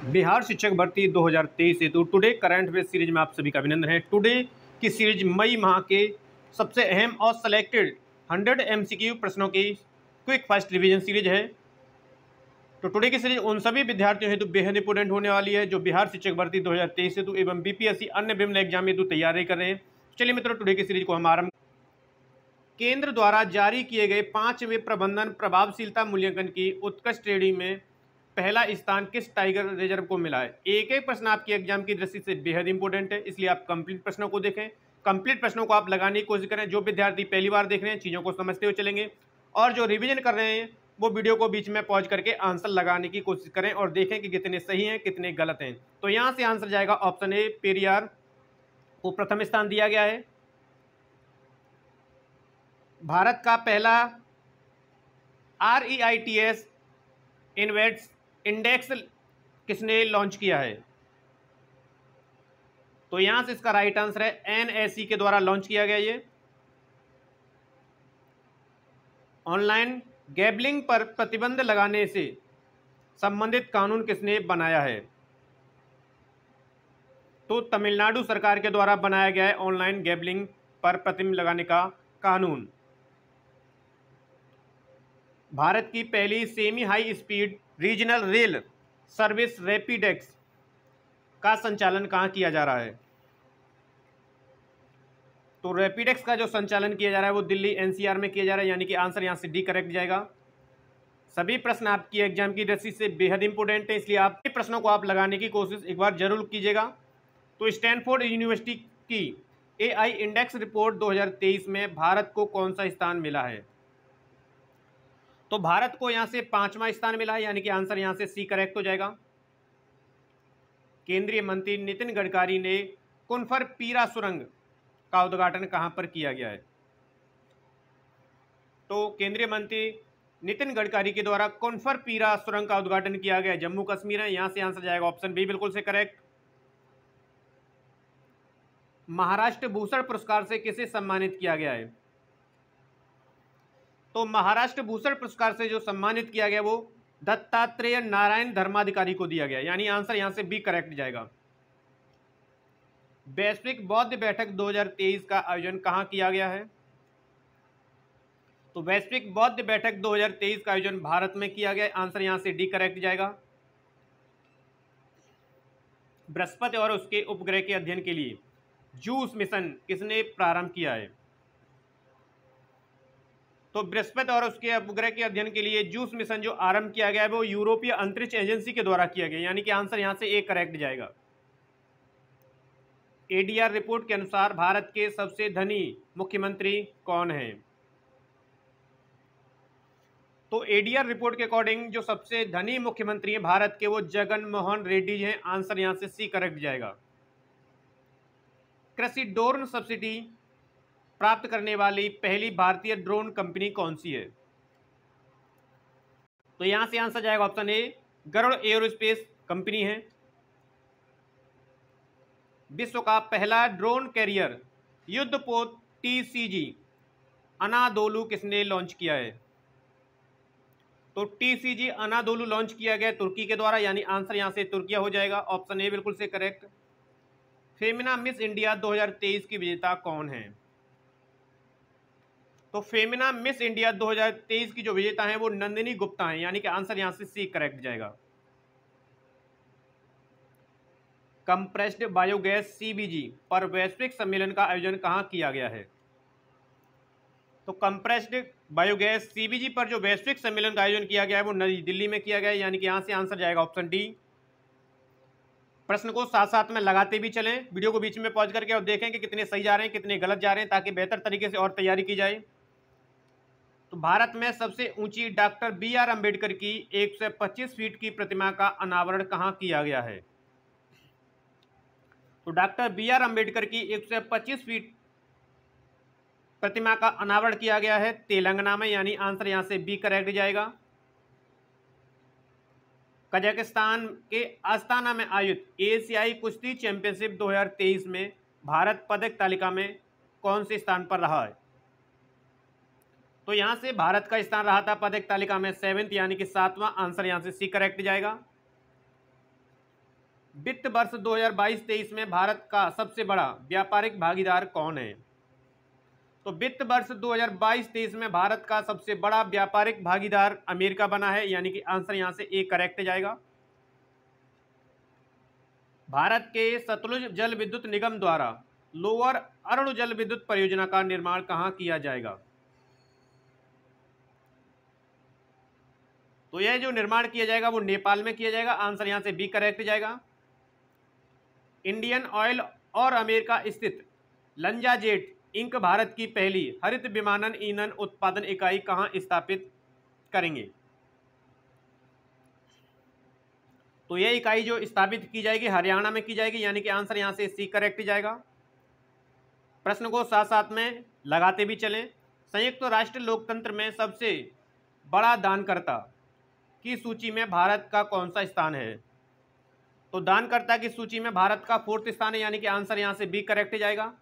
बिहार शिक्षक भर्ती 2023 हेतु टुडे करंट अफेयर सीरीज में आप सभी का अभिनंदन है। टुडे की सीरीज मई माह के सबसे अहम और सेलेक्टेड 100 एमसीक्यू प्रश्नों की क्विक फास्ट रिवीजन सीरीज है। तो टुडे की सीरीज उन सभी विद्यार्थियों हेतु बेहद इंपोर्टेंट होने वाली है जो बिहार शिक्षक भर्ती 2023 हेतु एवं बीपीएससी अन्य विभिन्न एग्जाम हेतु तैयारी कर रहे हैं। चलिए मित्रों, टुडे की सीरीज को हम आरंभ। केंद्र द्वारा जारी किए गए 5वें प्रबंधन प्रभावशीलता मूल्यांकन की उत्कृष्ट श्रेणी में पहला स्थान किस टाइगर रिजर्व को मिला है। एक एक प्रश्न आपकी एग्जाम की दृष्टि से बेहद इंपॉर्टेंट है, इसलिए आप कंप्लीट प्रश्नों को देखें, कंप्लीट प्रश्नों को आप लगाने की कोशिश करें। जो विद्यार्थी पहली बार देख रहे हैं चीज़ों को समझते हुए चलेंगे, और जो रिवीजन कर रहे हैं वो वीडियो को बीच में पॉज करके आंसर लगाने की कोशिश करें और देखें कि कितने सही हैं कितने गलत हैं। तो यहाँ से आंसर जाएगा ऑप्शन ए, पेरियार को प्रथम स्थान दिया गया है। भारत का पहला REITs इंडेक्स किसने लॉन्च किया है? तो यहां से इसका राइट आंसर है NSE के द्वारा लॉन्च किया गया। ये ऑनलाइन गैम्बलिंग पर प्रतिबंध लगाने से संबंधित कानून किसने बनाया है? तो तमिलनाडु सरकार के द्वारा बनाया गया है ऑनलाइन गैम्बलिंग पर प्रतिबंध लगाने का कानून। भारत की पहली semi high speed regional rail service RapidX का संचालन कहाँ किया जा रहा है? तो रैपिडेक्स का जो संचालन किया जा रहा है वो दिल्ली NCR में किया जा रहा है, यानी कि आंसर यहाँ से डी करेक्ट जाएगा। सभी प्रश्न आपकी एग्जाम की दृष्टि से बेहद इंपॉर्टेंट है, इसलिए आप प्रश्नों को आप लगाने की कोशिश एक बार जरूर कीजिएगा। तो स्टैनफोर्ड यूनिवर्सिटी की AI इंडेक्स रिपोर्ट 2023 में भारत को कौन सा स्थान मिला है? तो भारत को यहाँ से 5वां स्थान मिला है, यानी कि आंसर यहाँ से सी करेक्ट हो जाएगा। केंद्रीय मंत्री नितिन गडकरी ने कुनफर पीरा सुरंग का उद्घाटन कहां पर किया गया है? तो केंद्रीय मंत्री नितिन गडकरी के द्वारा कुनफर पीरा सुरंग का उद्घाटन किया गया जम्मू कश्मीर है। यहां से आंसर जाएगा ऑप्शन बी, बिल्कुल से करेक्ट। महाराष्ट्र भूषण पुरस्कार से किसे सम्मानित किया गया है? तो महाराष्ट्र भूषण पुरस्कार से जो सम्मानित किया गया वो दत्तात्रेय नारायण धर्माधिकारी को दिया गया, यानी आंसर यहां से बी करेक्ट जाएगा। वैश्विक बौद्ध बैठक 2023 का आयोजन कहां किया गया है? तो वैश्विक बौद्ध बैठक 2023 का आयोजन भारत में किया गया, आंसर यहां से डी करेक्ट जाएगा। बृहस्पति और उसके उपग्रह के अध्ययन के लिए जूस मिशन किसने प्रारंभ किया है? तो बृहस्पति और उसके उपग्रह के अध्ययन के लिए जूस मिशन जो आरंभ किया गया है वो यूरोपीय अंतरिक्ष एजेंसी के द्वारा किया गया, यानी कि आंसर यहां से ए करेक्ट जाएगा। ADR रिपोर्ट के अनुसार भारत के सबसे धनी मुख्यमंत्री कौन है? तो ADR रिपोर्ट के अकॉर्डिंग जो सबसे धनी मुख्यमंत्री हैं भारत के वो जगन मोहन रेड्डी हैं, आंसर यहां से सी करेक्ट जाएगा। कृषि ड्रोन सब्सिडी प्राप्त करने वाली पहली भारतीय ड्रोन कंपनी कौन सी है? तो यहां से आंसर जाएगा option A, Garuda aerospace company है। विश्व का पहला ड्रोन कैरियर युद्धपोत TCG अनादोलु किसने लॉन्च किया है? तो TCG अनादोलु लॉन्च किया गया तुर्की के द्वारा, यानी आंसर यहां से तुर्किया हो जाएगा। ऑप्शन ए बिल्कुल से करेक्ट। फेमिना मिस इंडिया 2023 की विजेता कौन है? तो फेमिना मिस इंडिया 2023 की जो विजेता हैं वो नंदिनी गुप्ता हैं, यानी कि आंसर यहां से सी करेक्ट जाएगा। कंप्रेस्ड बायोगैस CBG पर वैश्विक सम्मेलन का आयोजन कहां किया गया है? तो कंप्रेस्ड बायोगैस CBG पर जो वैश्विक सम्मेलन का आयोजन किया गया है वो नई दिल्ली में किया गया है, यानी कि यहां से आंसर जाएगा ऑप्शन डी। प्रश्न को साथ साथ में लगाते भी चलें, वीडियो को बीच में पॉज करके और देखें कि कितने सही जा रहे हैं कितने गलत जा रहे हैं, ताकि बेहतर तरीके से और तैयारी की जाए। तो भारत में सबसे ऊंची डॉक्टर BR अम्बेडकर की 125 फीट की प्रतिमा का अनावरण कहां किया गया है? तो डॉक्टर BR अम्बेडकर की 125 फीट प्रतिमा का अनावरण किया गया है तेलंगाना में, यानी आंसर यहां से बी करेक्ट जाएगा। कजाकिस्तान के अस्ताना में आयोजित एशियाई कुश्ती चैंपियनशिप 2023 में भारत पदक तालिका में कौन से स्थान पर रहा है? तो यहां से भारत का स्थान रहा था पदक तालिका में 7th, यानी कि 7वां, आंसर यहां से सी करेक्ट जाएगा। वित्त वर्ष 2022-23 में भारत का सबसे बड़ा व्यापारिक भागीदार कौन है? तो वित्त वर्ष 2022-23 में भारत का सबसे बड़ा व्यापारिक भागीदार अमेरिका बना है, यानी कि आंसर यहां से ए करेक्ट जाएगा। भारत के सतलुज जल विद्युत निगम द्वारा लोअर अरुण जल विद्युत परियोजना का निर्माण कहां किया जाएगा? तो यह जो निर्माण किया जाएगा वो नेपाल में किया जाएगा, आंसर यहां से बी करेक्ट जाएगा। इंडियन ऑयल और अमेरिका स्थित लंजा जेट इंक भारत की पहली हरित विमानन ईंधन उत्पादन इकाई कहां स्थापित करेंगे? तो यह इकाई जो स्थापित की जाएगी हरियाणा में की जाएगी, यानी कि आंसर यहां से सी करेक्ट जाएगा। प्रश्न को साथ साथ में लगाते भी चलें। संयुक्त राष्ट्र लोकतंत्र में सबसे बड़ा दानकर्ता की सूची में भारत का कौन सा स्थान है? तो दानकर्ता की सूची में भारत का 4th स्थान है, यानी कि आंसर यहां से बी करेक्ट जाएगा।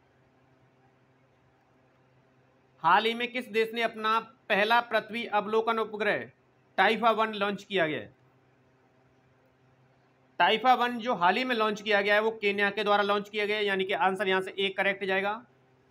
हाल ही में किस देश ने अपना पहला पृथ्वी अवलोकन उपग्रह टाइफा 1 लॉन्च किया गया है? टाइफा 1 जो हाल ही में लॉन्च किया गया है वो केन्या के द्वारा लॉन्च किया गया है, यानी कि आंसर यहां से ए करेक्ट जाएगा।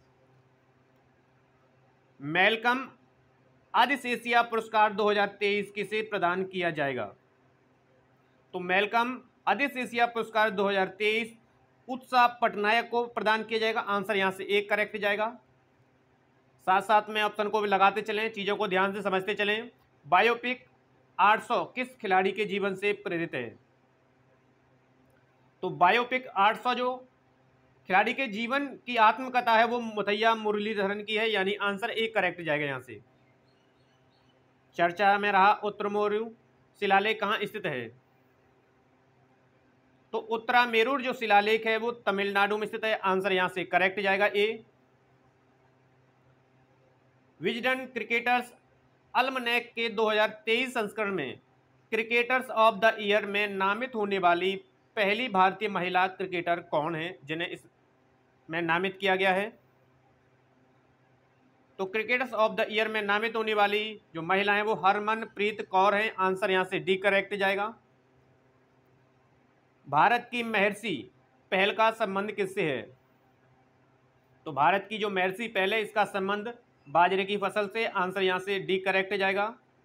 मैल्कम आदिस एशिया पुरस्कार 2023 किसे प्रदान किया जाएगा? तो मैल्कम आदिस एशिया पुरस्कार 2023 उत्साह पटनायक को प्रदान किया जाएगा, आंसर यहां से एक करेक्ट जाएगा। साथ साथ में ऑप्शन को भी लगाते चलें, चीजों को ध्यान से समझते चलें। बायोपिक 800 किस खिलाड़ी के जीवन से प्रेरित है? तो बायोपिक 800 जो खिलाड़ी के जीवन की आत्मकथा है वो मुथैया मुरलीधरन की है, यानी आंसर एक करेक्ट जाएगा यहां से। चर्चा में रहा उत्तरमेरु शिलालेख कहां स्थित है? तो उत्तरामेरुर जो शिलालेख है वो तमिलनाडु में स्थित है, आंसर यहां से करेक्ट जाएगा ए। विजडन क्रिकेटर्स अल्मनैक के 2023 संस्करण में क्रिकेटर्स ऑफ द ईयर में नामित होने वाली पहली भारतीय महिला क्रिकेटर कौन है जिन्हें इसमें नामित किया गया है? तो क्रिकेटर्स ऑफ द ईयर में नामित होने वाली जो महिला है वो हरमनप्रीत कौर है, आंसर यहां से डी करेक्ट जाएगा। भारत की महर्षि पहल का संबंध किससे है? तो भारत की जो महर्षि पहल है इसका संबंध बाजरे की फसल से, आंसर यहां से डी करेक्ट जाएगा।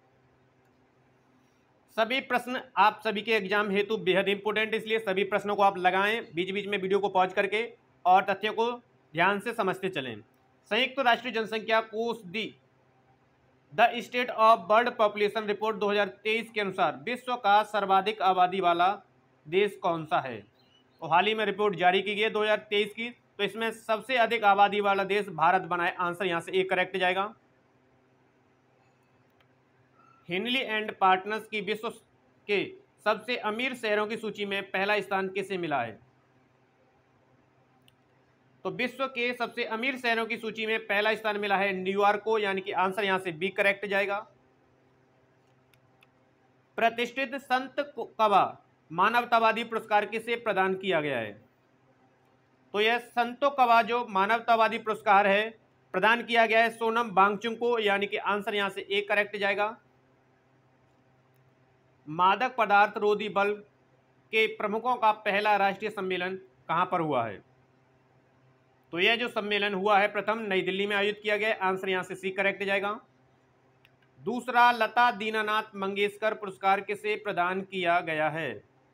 सभी प्रश्न आप सभी के एग्जाम हेतु बेहद इंपोर्टेंट, इसलिए सभी प्रश्नों को आप लगाएं, बीच बीच में वीडियो को पॉज करके और तथ्यों को ध्यान से समझते चलें। संयुक्त राष्ट्र जनसंख्या कोष the state of world population report 2023 के अनुसार विश्व का सर्वाधिक आबादी वाला देश कौन सा है? तो हाल ही में रिपोर्ट जारी की गई है 2023 की, तो इसमें सबसे अधिक आबादी वाला देश भारत बना है, आंसर यहां से ए करेक्ट जाएगा। हिनली एंड पार्टनर्स की विश्व के सबसे अमीर शहरों की सूची में पहला स्थान किसे मिला है? तो विश्व के सबसे अमीर शहरों की सूची में पहला स्थान मिला है न्यूयॉर्क को, यानी कि आंसर यहां से बी करेक्ट जाएगा। प्रतिष्ठित संत कबा मानवतावादी पुरस्कार किसे प्रदान किया गया है? तो यह संतो कबा जो मानवतावादी पुरस्कार है प्रदान किया गया है सोनम वांगचुक को, यानी कि आंसर यहां से ए करेक्ट जाएगा। मादक पदार्थ रोधी बल के प्रमुखों का पहला राष्ट्रीय सम्मेलन कहां पर हुआ है? तो यह जो सम्मेलन हुआ है प्रथम नई दिल्ली में आयोजित किया गया है, आंसर यहां से सी करेक्ट जाएगा। दूसरा लता दीनानाथ मंगेशकर पुरस्कार किसे प्रदान किया गया है?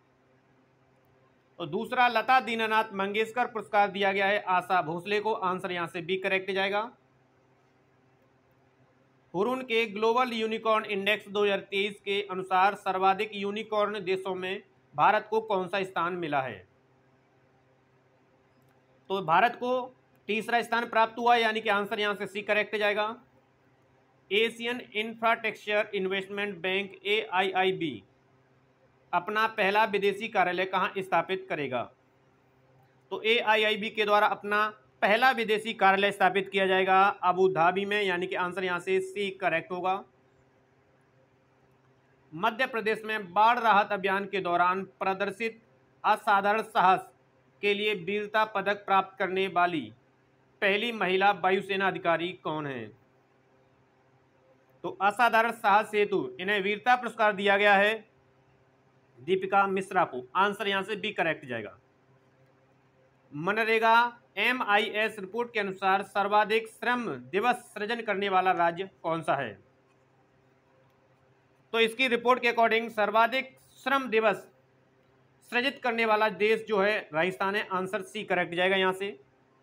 तो दूसरा लता दीनानाथ मंगेशकर पुरस्कार दिया गया है आशा भोसले को, आंसर यहां से बी करेक्ट जाएगा। हुरून के ग्लोबल यूनिकॉर्न इंडेक्स 2023 के अनुसार सर्वाधिक यूनिकॉर्न देशों में भारत को कौन सा स्थान मिला है? तो भारत को तीसरा स्थान प्राप्त हुआ, यानी कि आंसर यहां से सी करेक्ट जाएगा। Asian infrastructure investment bank AIIB अपना पहला विदेशी कार्यालय कहां स्थापित करेगा? तो AIIB के द्वारा अपना पहला विदेशी कार्यालय स्थापित किया जाएगा अबू धाबी में, यानी कि आंसर यहां से सी करेक्ट होगा। मध्य प्रदेश में बाढ़ राहत अभियान के दौरान प्रदर्शित असाधारण साहस के लिए वीरता पदक प्राप्त करने वाली पहली महिला वायुसेना अधिकारी कौन है? तो असाधारण साहस हेतु इन्हें वीरता पुरस्कार दिया गया है दीपिका मिश्रा को। आंसर यहां से बी करेक्ट जाएगा। मनरेगा MIS रिपोर्ट के अनुसार सर्वाधिक श्रम दिवस सृजन करने वाला राज्य कौन सा है? तो इसकी रिपोर्ट के अकॉर्डिंग सर्वाधिक श्रम दिवस सृजित करने वाला देश जो है राजस्थान है। आंसर सी करेक्ट जाएगा यहां से।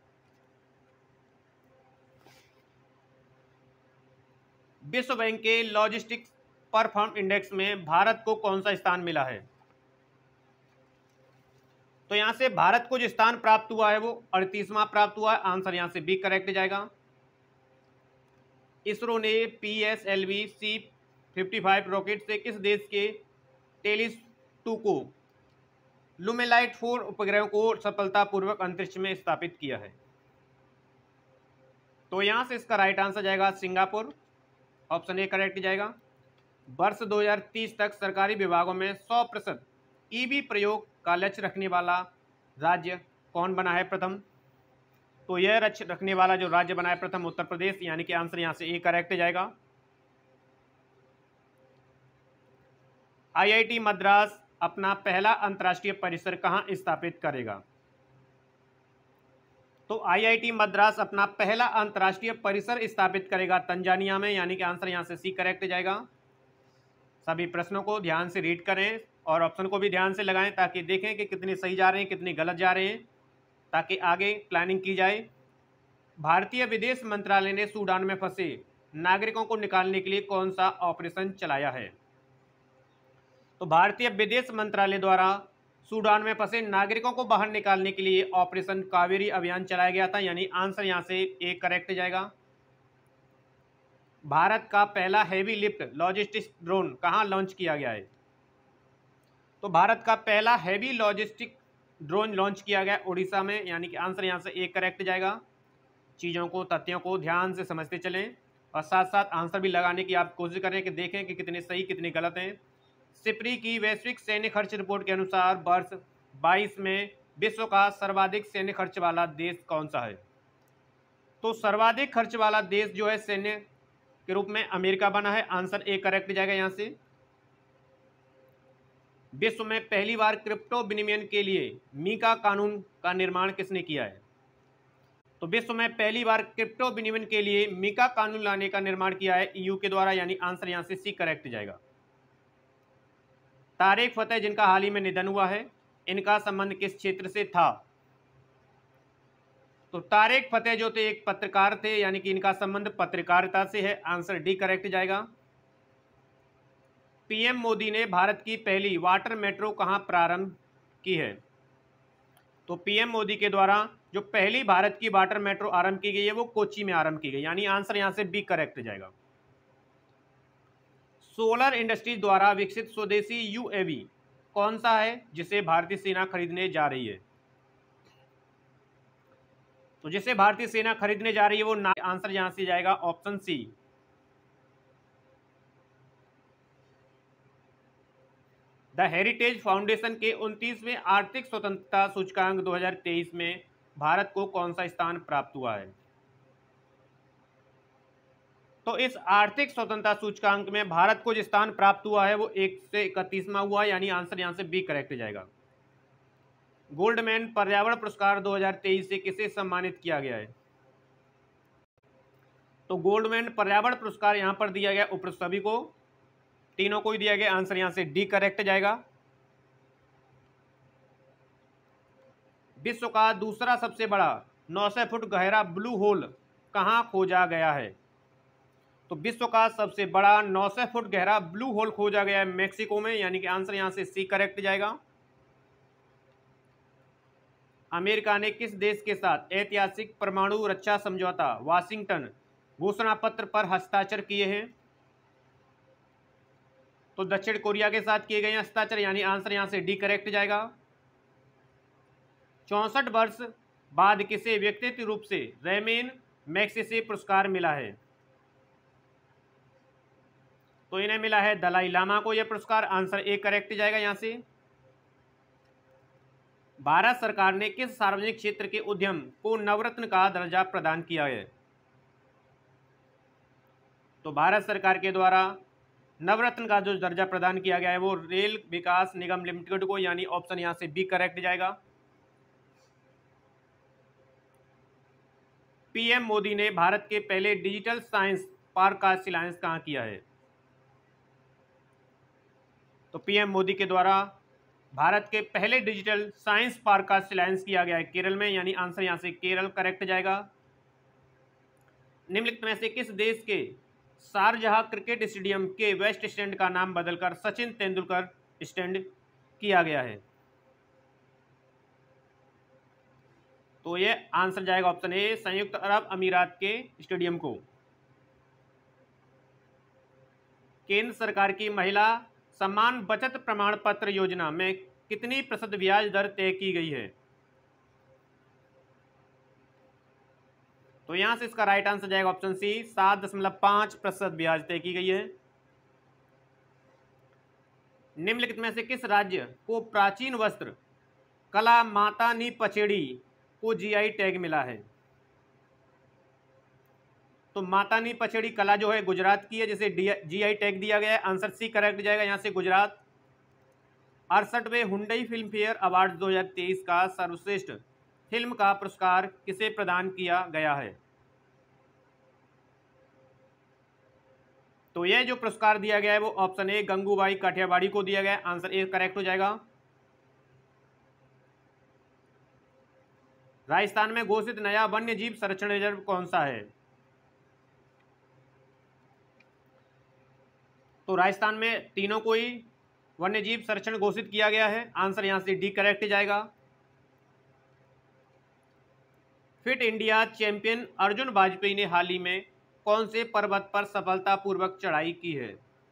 विश्व बैंक के लॉजिस्टिक्स परफॉर्म इंडेक्स में भारत को कौन सा स्थान मिला है? तो यहां से भारत को जो स्थान प्राप्त हुआ है वो 38वां प्राप्त हुआ है। आंसर यहां से बी करेक्ट जाएगा। इसरो ने PSLV C-55 रॉकेट से किस देश के टेलिस 2 को लुमेलाइट 4 उपग्रहों को सफलतापूर्वक अंतरिक्ष में स्थापित किया है? तो यहां से इसका राइट आंसर जाएगा सिंगापुर। ऑप्शन ए करेक्ट जाएगा। वर्ष 2030 तक सरकारी विभागों में 100% EV प्रयोग का लक्ष्य रखने वाला राज्य कौन बना है प्रथम? तो यह लक्ष्य रखने वाला जो राज्य बना है प्रथम उत्तर प्रदेश, यानी कि आंसर यहां से ए करेक्ट जाएगा। IIT मद्रास अपना पहला अंतर्राष्ट्रीय परिसर कहां स्थापित करेगा? तो IIT मद्रास अपना पहला अंतर्राष्ट्रीय परिसर स्थापित करेगा तंजानिया में, यानी कि आंसर यहां से सी करेक्ट जाएगा। सभी प्रश्नों को ध्यान से रीड करें और ऑप्शन को भी ध्यान से लगाएं ताकि देखें कि कितने सही जा रहे हैं कितने गलत जा रहे हैं, ताकि आगे प्लानिंग की जाए। भारतीय विदेश मंत्रालय ने सूडान में फंसे नागरिकों को निकालने के लिए कौन सा ऑपरेशन चलाया है? तो भारतीय विदेश मंत्रालय द्वारा सूडान में फंसे नागरिकों को बाहर निकालने के लिए ऑपरेशन कावेरी अभियान चलाया गया था, यानी आंसर यहां से ए करेक्ट जाएगा। भारत का पहला हैवी लिफ्ट लॉजिस्टिक्स ड्रोन कहां लॉन्च किया गया है? तो भारत का पहला हैवी लॉजिस्टिक ड्रोन लॉन्च किया गया उड़ीसा में, यानी कि आंसर यहां से ए करेक्ट जाएगा। चीज़ों को तथ्यों को ध्यान से समझते चलें और साथ साथ आंसर भी लगाने की आप कोशिश करें कि देखें कि कितने सही कितने गलत हैं। सिप्री की वैश्विक सैन्य खर्च रिपोर्ट के अनुसार वर्ष 22 में विश्व का सर्वाधिक सैन्य खर्च वाला देश कौन सा है? तो सर्वाधिक खर्च वाला देश जो है सैन्य के रूप में अमेरिका बना है। आंसर ए करेक्ट जाएगा यहां से। विश्व में पहली बार क्रिप्टो विनिमय के लिए मीका कानून का निर्माण किसने किया है? तो विश्व में पहली बार क्रिप्टो विनिमय के लिए मीका कानून लाने का निर्माण किया है EU के द्वारा, यानी आंसर यहां से सी करेक्ट जाएगा। तारिक फतेह जिनका हाल ही में निधन हुआ है, इनका संबंध किस क्षेत्र से था? तो तारिक फतेह जो थे एक पत्रकार थे, यानी कि इनका संबंध पत्रकारिता से है। आंसर डी करेक्ट जाएगा। PM मोदी ने भारत की पहली वाटर मेट्रो कहां प्रारंभ की है? तो PM मोदी के द्वारा जो पहली भारत की वाटर मेट्रो आरंभ की गई है वो कोच्चि में आरंभ की गई, यानी आंसर यहां से बी करेक्ट जाएगा। सोलर इंडस्ट्रीज द्वारा विकसित स्वदेशी UAV कौन सा है जिसे भारतीय सेना खरीदने जा रही है? तो जिसे भारतीय सेना खरीदने जा रही है वो आंसर यहां से जाएगा option C. The heritage foundation के 29वें आर्थिक स्वतंत्रता सूचकांक 2023 में भारत को कौन सा स्थान प्राप्त हुआ है? तो इस आर्थिक स्वतंत्रता सूचकांक में भारत को जो स्थान प्राप्त हुआ है वो 1 से 31वां हुआ है, यानी आंसर यहां से बी करेक्ट जाएगा। गोल्डमैन पर्यावरण पुरस्कार 2023 से किसे सम्मानित किया गया है? तो गोल्डमैन पर्यावरण पुरस्कार यहां पर दिया गया उपरोक्त सभी को, तीनों को ही दिया गया। आंसर यहां से डी करेक्ट जाएगा। विश्व का दूसरा सबसे बड़ा 900 फुट गहरा ब्लू होल कहां खोजा गया है? तो विश्व का सबसे बड़ा 900 फुट गहरा ब्लू होल खोजा गया है मेक्सिको में, यानी कि आंसर यहां से सी करेक्ट जाएगा। अमेरिका ने किस देश के साथ ऐतिहासिक परमाणु रक्षा समझौता वाशिंगटन घोषणा पत्र पर हस्ताक्षर किए हैं? तो दक्षिण कोरिया के साथ किए गए हस्ताक्षर, यानी आंसर यहां से डी करेक्ट जाएगा। 64 वर्ष बाद किसे व्यक्तिगत रूप से रेमेन मैग्सेसे पुरस्कार मिला है? तो इन्हें मिला है दलाई लामा को यह पुरस्कार। आंसर ए करेक्ट जाएगा यहां से। भारत सरकार ने किस सार्वजनिक क्षेत्र के उद्यम को नवरत्न का दर्जा प्रदान किया है? तो भारत सरकार के द्वारा नवरत्न का जो दर्जा प्रदान किया गया है वो रेल विकास निगम लिमिटेड को, यानी ऑप्शन यहाँ से बी करेक्ट जाएगा। पीएम मोदी ने भारत के पहले डिजिटल साइंस पार्क का शिलान्यास कहाँ किया है? तो पीएम मोदी के द्वारा भारत के पहले डिजिटल साइंस पार्क का शिलान्यास किया गया है केरल में, यानी आंसर यहां से केरल करेक्ट जाएगा। निम्नलिखित में से किस देश के शारजाह क्रिकेट स्टेडियम के वेस्ट स्टैंड का नाम बदलकर सचिन तेंदुलकर स्टैंड किया गया है? तो ये आंसर जाएगा ऑप्शन ए, संयुक्त अरब अमीरात के स्टेडियम को। केंद्र सरकार की महिला सम्मान बचत प्रमाण पत्र योजना में कितनी प्रतिशत ब्याज दर तय की गई है? तो यहां से इसका राइट आंसर जाएगा ऑप्शन सी, 7.5% ब्याज तय की गई है। निम्नलिखित में से किस राज्य को प्राचीन वस्त्र कला माता नी पचेड़ी को जीआई टैग मिला है? तो माता नी पचेड़ी कला जो है गुजरात की है, जिसे जीआई टैग दिया गया है। आंसर सी करेक्ट जाएगा यहां से गुजरात। 68वें हुंडई फिल्म फेयर अवार्ड 2023 का सर्वश्रेष्ठ फिल्म का पुरस्कार किसे प्रदान किया गया है? तो यह जो पुरस्कार दिया गया है वो ऑप्शन ए गंगूबाई काठियावाड़ी को दिया गया है। आंसर ए करेक्ट हो जाएगा। राजस्थान में घोषित नया वन्य जीव संरक्षण रिजर्व कौन सा है? तो राजस्थान में तीनों को ही वन्य जीव संरक्षण घोषित किया गया है। आंसर यहां से डी करेक्ट जाएगा। Fit India champion Arjun Vajpayee ने हाल ही में कौन से पर्वत पर सफलतापूर्वक चढ़ाई की है?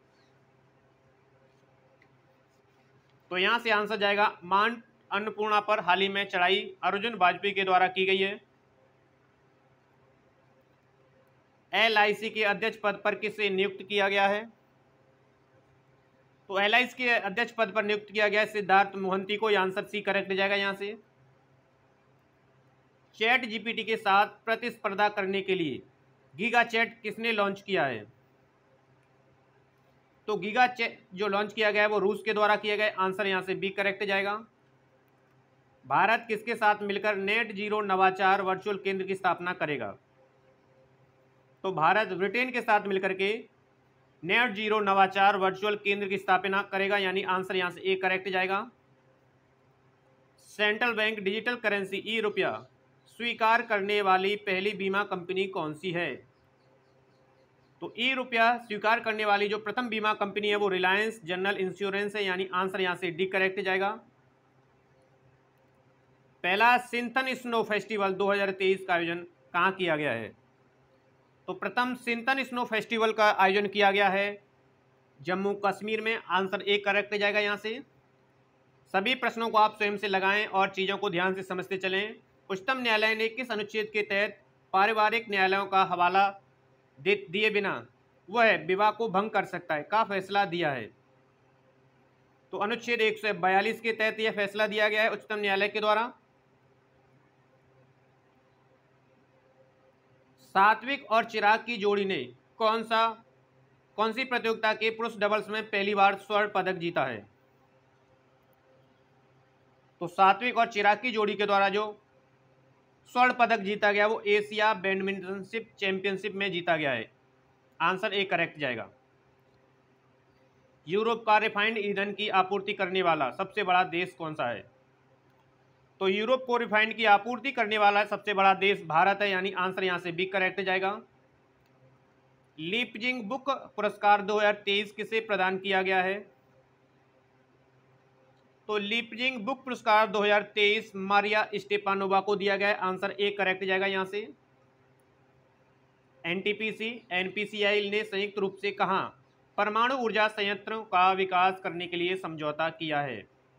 तो यहां से आंसर जाएगा माउंट अन्नपूर्णा पर हाल ही में चढ़ाई अर्जुन वाजपेयी के द्वारा की गई है। एलआईसी के अध्यक्ष पद पर किसे नियुक्त किया गया है? तो एलआईसी के अध्यक्ष पद पर नियुक्त किया गया है सिद्धार्थ मोहंती को। आंसर सी करेक्ट जाएगा यहां से। चैट जीपीटी के साथ प्रतिस्पर्धा करने के लिए गीगा चैट किसने लॉन्च किया है? तो गीगा चैट जो लॉन्च किया गया है वो रूस के द्वारा किया गया है। आंसर यहां से बी करेक्ट जाएगा। भारत किसके साथ मिलकर नेट जीरो नवाचार वर्चुअल केंद्र की स्थापना करेगा? तो भारत ब्रिटेन के साथ मिलकर के नेट जीरो नवाचार वर्चुअल केंद्र की स्थापना करेगा, यानी आंसर यहां से ए करेक्ट जाएगा। Central bank digital currency e रुपया स्वीकार करने वाली पहली बीमा कंपनी कौन सी है? तो ई रुपया स्वीकार करने वाली जो प्रथम बीमा कंपनी है वो रिलायंस जनरल इंश्योरेंस है, यानी आंसर यहां से डी करेक्ट जाएगा। पहला सिंथन स्नो फेस्टिवल 2023 का आयोजन कहां किया गया है? तो प्रथम सिंथन स्नो फेस्टिवल का आयोजन किया गया है जम्मू कश्मीर में। आंसर ए करेक्ट जाएगा यहां से। सभी प्रश्नों को आप स्वयं से लगाएं और चीज़ों को ध्यान से समझते चलें। उच्चतम न्यायालय ने किस अनुच्छेद के तहत पारिवारिक न्यायालयों का हवाला दिए बिना वह विवाह को भंग कर सकता है का फैसला दिया है? तो अनुच्छेद 142 के तहत यह फैसला दिया गया है उच्चतम न्यायालय के द्वारा। सात्विक और चिराग की जोड़ी ने कौन सी प्रतियोगिता के पुरुष डबल्स में पहली बार स्वर्ण पदक जीता है? तो सात्विक और चिराग की जोड़ी के द्वारा जो स्वर्ण पदक जीता गया वो एशिया बैडमिंटन चैंपियनशिप में जीता गया है। आंसर ए करेक्ट जाएगा। यूरोप का रिफाइंड ईंधन की आपूर्ति करने वाला सबसे बड़ा देश कौन सा है? तो यूरोप को रिफाइंड की आपूर्ति करने वाला सबसे बड़ा देश भारत है, यानी आंसर यहां से बी करेक्ट जाएगा। लीपजिंग बुक पुरस्कार 2023 किसे प्रदान किया गया है? तो लीपजिंग बुक पुरस्कार 2023 मारिया स्टेपानोवा को दिया गया है। आंसर ए करेक्ट जाएगा यहां से। एनटीपीसी एनपीसीआई ने संयुक्त रूप से कहां परमाणु ऊर्जा संयंत्रों का विकास करने के लिए समझौता किया है?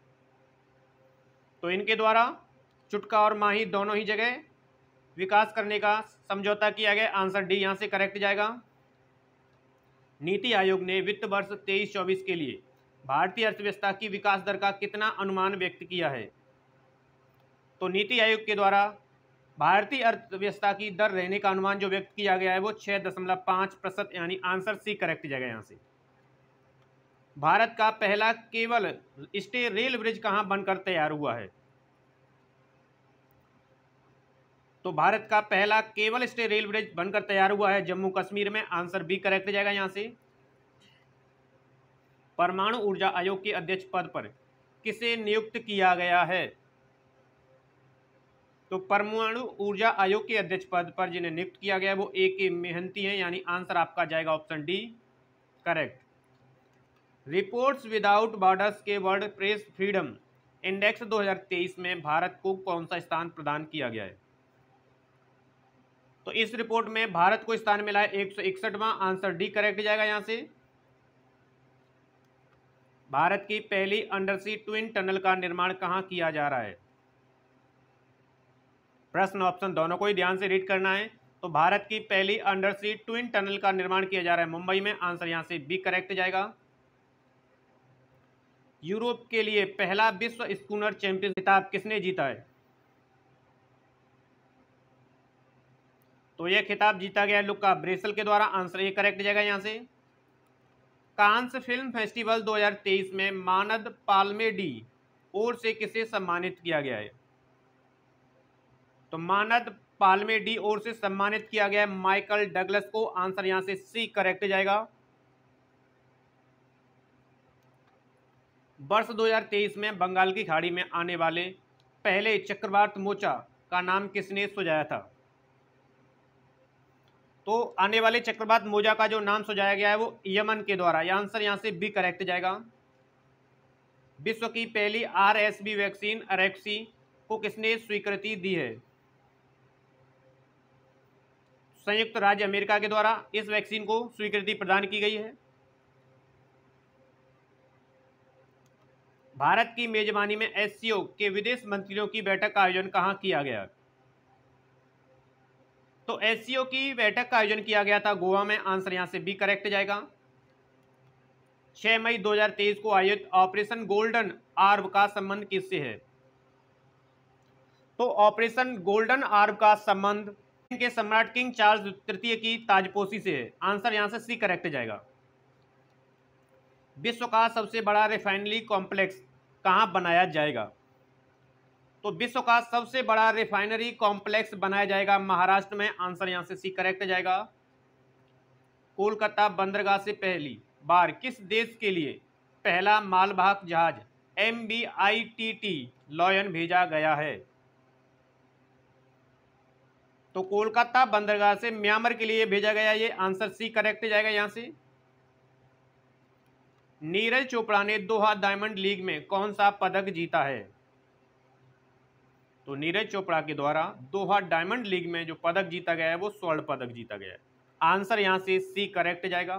तो इनके द्वारा चुटका और माही दोनों ही जगह विकास करने का समझौता किया गया। आंसर डी यहां से करेक्ट जाएगा। नीति आयोग ने वित्त वर्ष 23-24 के लिए भारतीय अर्थव्यवस्था की विकास दर का कितना अनुमान व्यक्त किया है? तो नीति आयोग के द्वारा भारतीय अर्थव्यवस्था की दर रहने का अनुमान जो व्यक्त किया गया है वो 6.5%, यानी आंसर सी करेक्ट जाएगा यहाँ से। भारत का पहला केबल स्टे रेल ब्रिज कहाँ बनकर तैयार हुआ है? तो भारत का पहला केबल स्टे रेल ब्रिज बनकर तैयार हुआ है जम्मू कश्मीर में। आंसर बी करेक्ट जाएगा यहां से। परमाणु ऊर्जा आयोग के अध्यक्ष पद पर किसे नियुक्त किया गया है? तो परमाणु ऊर्जा आयोग के अध्यक्ष पद पर जिन्हें नियुक्त किया गया है वो A.K. मेहंती हैं, यानी आंसर आपका जाएगा option D correct. Reports without borders के वर्ल्ड प्रेस फ्रीडम इंडेक्स 2023 में भारत को कौन सा स्थान प्रदान किया गया है? तो इस रिपोर्ट में भारत को स्थान मिला है 161वां। आंसर डी करेक्ट जाएगा यहां से। भारत की पहली अंडरसी ट्विन टनल का निर्माण कहां किया जा रहा है? प्रश्न ऑप्शन दोनों को ही ध्यान से रीड करना है। तो भारत की पहली अंडरसी ट्विन टनल का निर्माण किया जा रहा है मुंबई में। आंसर यहां से बी करेक्ट जाएगा। यूरोप के लिए पहला विश्व स्कूनर चैंपियन खिताब किसने जीता है? तो यह खिताब जीता गया लुका ब्रेसल के द्वारा। आंसर ए करेक्ट जाएगा यहां से। कांस फिल्म फेस्टिवल 2023 में मानद पाल्मेडी ओर से किसे सम्मानित किया गया है? तो मानद पाल्मेडी ओर से सम्मानित किया गया है माइकल डगलस को। आंसर यहां से सी करेक्ट जाएगा। वर्ष 2023 में बंगाल की खाड़ी में आने वाले पहले चक्रवात मोचा का नाम किसने सुझाया था? तो आने वाले चक्रवात मोजा का जो नाम सुझाया गया है वो यमन के द्वारा। यह आंसर यहां से बी करेक्ट जाएगा। विश्व की पहली RSV वैक्सीन अरेक्सी को किसने स्वीकृति दी है? संयुक्त राज्य अमेरिका के द्वारा इस वैक्सीन को स्वीकृति प्रदान की गई है। भारत की मेजबानी में SCO के विदेश मंत्रियों की बैठक का आयोजन कहां किया गया? तो SCO की बैठक का आयोजन किया गया था गोवा में। आंसर यहां से बी करेक्ट जाएगा। 6 मई 2023 को आयोजित ऑपरेशन गोल्डन आर्ब का संबंध किससे है? तो ऑपरेशन गोल्डन आर्ब का संबंध के सम्राट किंग चार्ल्स तृतीय की ताजपोशी से है। आंसर यहां से सी करेक्ट जाएगा। विश्व का सबसे बड़ा रिफाइनरी कॉम्प्लेक्स कहां बनाया जाएगा? तो विश्व का सबसे बड़ा रिफाइनरी कॉम्प्लेक्स बनाया जाएगा महाराष्ट्र में। आंसर यहां से सी करेक्ट जाएगा। कोलकाता बंदरगाह से पहली बार किस देश के लिए पहला मालवाहक जहाज MBITT लॉयन भेजा गया है? तो कोलकाता बंदरगाह से म्यांमार के लिए भेजा गया। ये आंसर सी करेक्ट जाएगा यहां से। नीरज चोपड़ा ने दोहा डायमंड लीग में कौन सा पदक जीता है? तो नीरज चोपड़ा के द्वारा दोहा डायमंड लीग में जो पदक जीता गया है वो स्वर्ण पदक जीता गया है। आंसर यहां से सी करेक्ट जाएगा।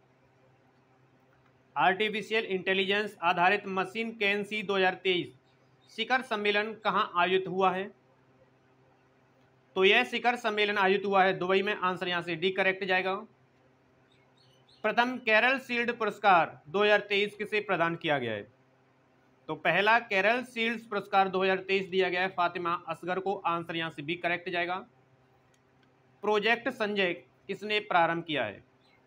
आर्टिफिशियल इंटेलिजेंस आधारित मशीन कैंसी 2023 शिखर सम्मेलन कहां आयोजित हुआ है? तो यह शिखर सम्मेलन आयोजित हुआ है दुबई में। आंसर यहां से डी करेक्ट जाएगा। प्रथम केरल शील्ड पुरस्कार 2023 किसे प्रदान किया गया है? तो पहला केरल शील्ड पुरस्कार 2023 दिया गया है फातिमा असगर को। आंसर यहां से बी करेक्ट जाएगा। प्रोजेक्ट संजय किसने प्रारंभ किया है?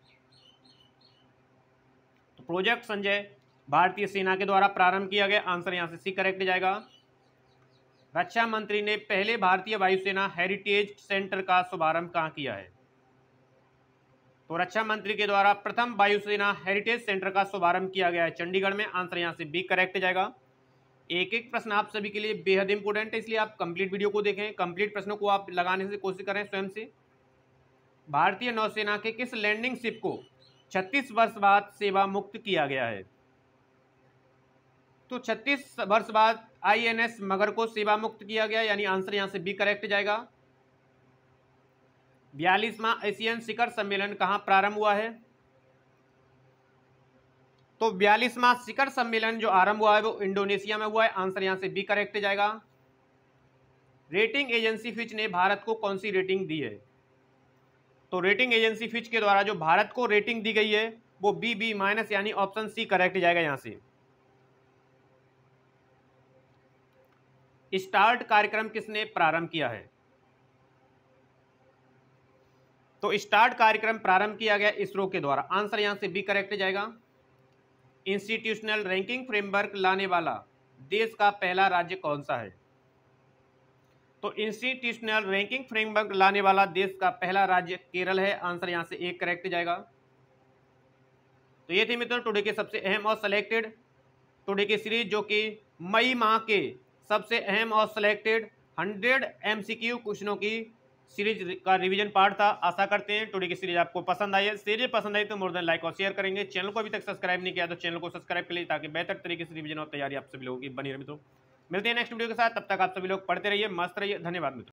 तो प्रोजेक्ट संजय भारतीय सेना के द्वारा प्रारंभ किया गया। आंसर यहां से सी करेक्ट जाएगा। रक्षा मंत्री ने पहले भारतीय वायुसेना हेरिटेज सेंटर का शुभारंभ कहां किया है? तो रक्षा मंत्री के द्वारा प्रथम वायुसेना हेरिटेज सेंटर का शुभारंभ किया गया है चंडीगढ़ में। आंसर यहां से बी करेक्ट जाएगा। एक एक प्रश्न आप सभी के लिए बेहद इंपॉर्टेंट है, इसलिए आप कंप्लीट वीडियो को देखें। कंप्लीट प्रश्नों को आप लगाने से कोशिश करें स्वयं से। भारतीय नौसेना के किस लैंडिंग शिप को 36 वर्ष बाद सेवा मुक्त किया गया है? तो 36 वर्ष बाद INS मगर को सेवा मुक्त किया गया, यानी आंसर यहां से बी करेक्ट जाएगा। 42वां एशियन शिखर सम्मेलन कहां प्रारंभ हुआ है? तो 42वां शिखर सम्मेलन जो आरंभ हुआ है वो इंडोनेशिया में हुआ है। आंसर यहां से बी करेक्ट जाएगा। रेटिंग एजेंसी फिच ने भारत को कौन सी रेटिंग दी है? तो रेटिंग एजेंसी फिच के द्वारा जो भारत को रेटिंग दी गई है वो BB- यानी ऑप्शन सी करेक्ट जाएगा यहां से। स्टार्ट कार्यक्रम किसने प्रारंभ किया है? तो स्टार्ट कार्यक्रम प्रारंभ किया गया इसरो के द्वारा। आंसर यहां से बी करेक्ट जाएगा। इंस्टीट्यूशनल रैंकिंग फ्रेमवर्क लाने वाला देश का पहला राज्य कौन सा है? तो इंस्टीट्यूशनल रैंकिंग फ्रेमवर्क लाने वाला देश का पहला राज्य केरल है। आंसर यहां से एक करेक्ट जाएगा। तो ये थे मित्रों टुडे के सबसे अहम और सेलेक्टेड टुडे की सीरीज, जो कि मई माह के सबसे अहम और सिलेक्टेड 100 एमसीक्यू क्वेश्चनों की सीरीज का रिवीजन पार्ट था। आशा करते हैं टुडे की सीरीज आपको पसंद आई है। सीरीज पसंद आई तो मोर देन लाइक और शेयर करेंगे। चैनल को अभी तक सब्सक्राइब नहीं किया तो चैनल को सब्सक्राइब कर लीजिए, ताकि बेहतर तरीके से रिवीजन और तैयारी आप सभी लोगों की बनी रहे। मित्रों मिलते हैं नेक्स्ट वीडियो के साथ, तब तक आप सभी लोग पढ़ते रहिए, मस्त रहिए। धन्यवाद मित्रों।